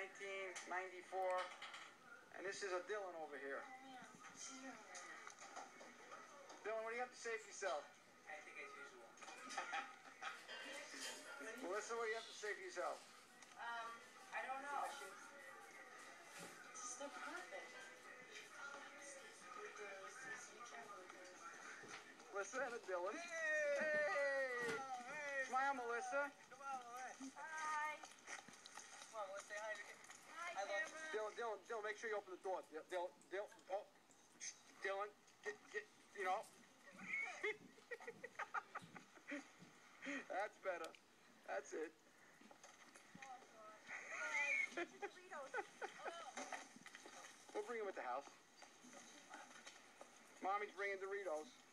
1994. And this is a Dylan over here. Dylan, what do you have to say for yourself? I think as usual. Melissa, what do you have to say for yourself? I don't know. It's so perfect. Melissa and a Dylan. Hey! Smile, Melissa. Come on, Melissa. Hi. Come on, let's say hi. Hi, I love Cameron. Dylan, make sure you open the door. Dylan, get, you know. That's better. That's it. We'll bring him at the house. Mommy's bringing Doritos.